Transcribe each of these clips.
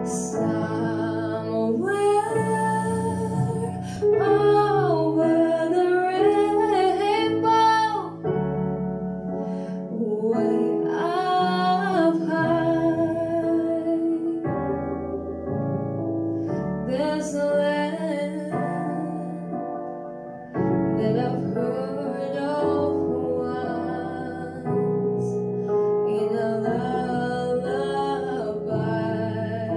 Somewhere over the rainbow, way up high, there's a land that I've heard of once in a lullaby.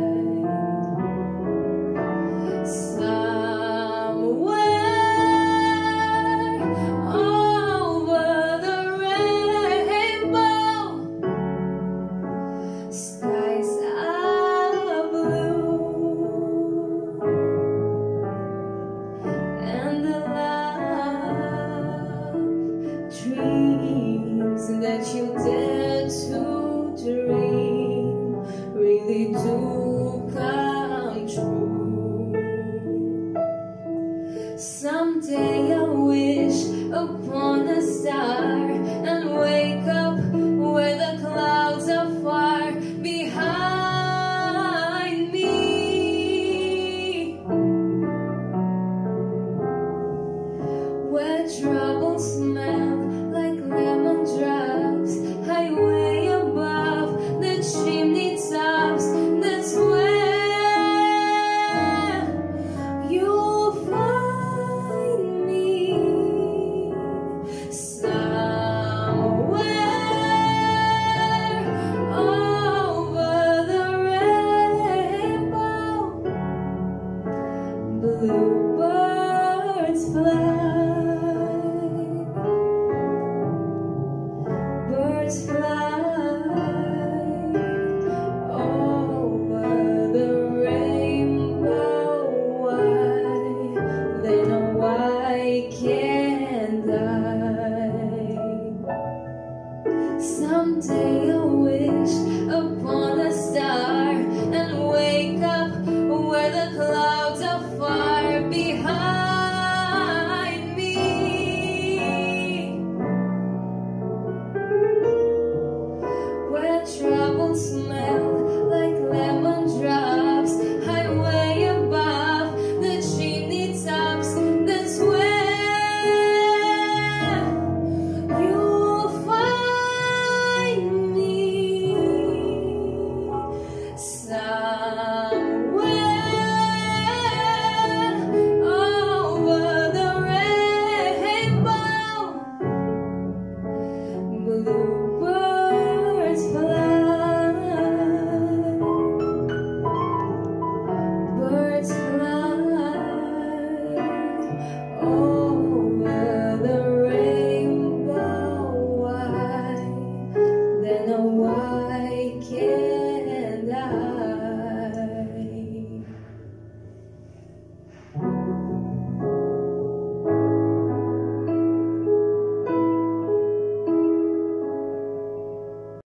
Somewhere over the rainbow, skies are blue, and the love dreams that you dare to dream really do come true. Someday I wish upon a star and wake up where the clouds are far behind me, where troubles smell like lemon drops, highway above the chimney tops. That's where you'll find me. Somewhere over the rainbow, bluebirds fly, birds fly over the rainbow. Why then why can't I? Someday I wish upon a star and wake up where the clouds are far behind me, where troubles smell like lemon drops, highway above the chimney tops. That's where you'll find me. Somewhere over the rainbow, bluebirds fly, birds fly over the rainbow. Why then why can't